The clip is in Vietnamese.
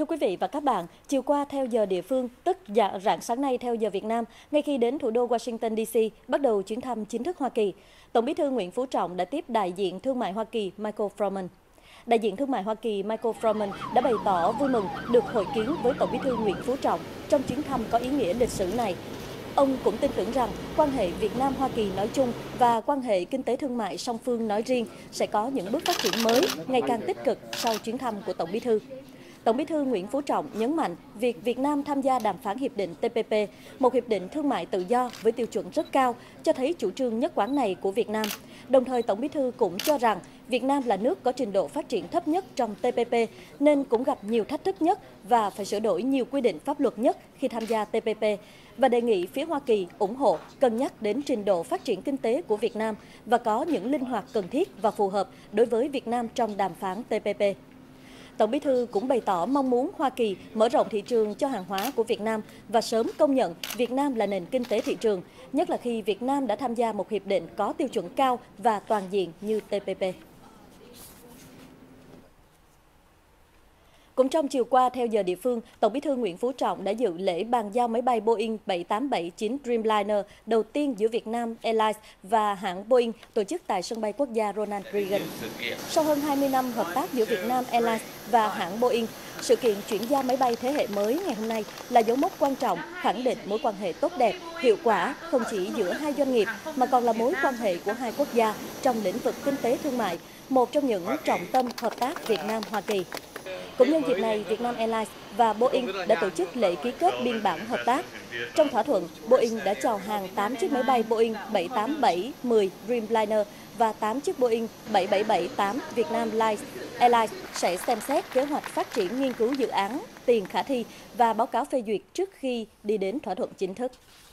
quý vị và các bạn, chiều qua theo giờ địa phương, tức rạng sáng nay theo giờ Việt Nam, ngay khi đến thủ đô Washington DC, bắt đầu chuyến thăm chính thức Hoa Kỳ, Tổng Bí thư Nguyễn Phú Trọng đã tiếp đại diện thương mại Hoa Kỳ Michael Froman. Đại diện thương mại Hoa Kỳ Michael Froman đã bày tỏ vui mừng được hội kiến với Tổng Bí thư Nguyễn Phú Trọng trong chuyến thăm có ý nghĩa lịch sử này. Ông cũng tin tưởng rằng quan hệ Việt Nam-Hoa Kỳ nói chung và quan hệ kinh tế thương mại song phương nói riêng sẽ có những bước phát triển mới, ngày càng tích cực sau chuyến thăm của Tổng Bí thư. Tổng Bí thư Nguyễn Phú Trọng nhấn mạnh việc Việt Nam tham gia đàm phán hiệp định TPP, một hiệp định thương mại tự do với tiêu chuẩn rất cao, cho thấy chủ trương nhất quán này của Việt Nam. Đồng thời, Tổng Bí thư cũng cho rằng Việt Nam là nước có trình độ phát triển thấp nhất trong TPP nên cũng gặp nhiều thách thức nhất và phải sửa đổi nhiều quy định pháp luật nhất khi tham gia TPP, và đề nghị phía Hoa Kỳ ủng hộ, cân nhắc đến trình độ phát triển kinh tế của Việt Nam và có những linh hoạt cần thiết và phù hợp đối với Việt Nam trong đàm phán TPP. Tổng Bí thư cũng bày tỏ mong muốn Hoa Kỳ mở rộng thị trường cho hàng hóa của Việt Nam và sớm công nhận Việt Nam là nền kinh tế thị trường, nhất là khi Việt Nam đã tham gia một hiệp định có tiêu chuẩn cao và toàn diện như TPP. Cũng trong chiều qua, theo giờ địa phương, Tổng Bí thư Nguyễn Phú Trọng đã dự lễ bàn giao máy bay Boeing 7879 Dreamliner đầu tiên giữa Việt Nam Airlines và hãng Boeing tổ chức tại sân bay quốc gia Ronald Reagan. Sau hơn 20 năm hợp tác giữa Việt Nam Airlines và hãng Boeing, sự kiện chuyển giao máy bay thế hệ mới ngày hôm nay là dấu mốc quan trọng, khẳng định mối quan hệ tốt đẹp, hiệu quả không chỉ giữa hai doanh nghiệp mà còn là mối quan hệ của hai quốc gia trong lĩnh vực kinh tế thương mại, một trong những trọng tâm hợp tác Việt Nam-Hoa Kỳ. Cũng nhân dịp này, Việt Nam Airlines và Boeing đã tổ chức lễ ký kết biên bản hợp tác. Trong thỏa thuận, Boeing đã chào hàng 8 chiếc máy bay Boeing 787-10 Dreamliner và 8 chiếc Boeing 777-8 Việt Nam Airlines sẽ xem xét kế hoạch phát triển nghiên cứu dự án, tiền khả thi và báo cáo phê duyệt trước khi đi đến thỏa thuận chính thức.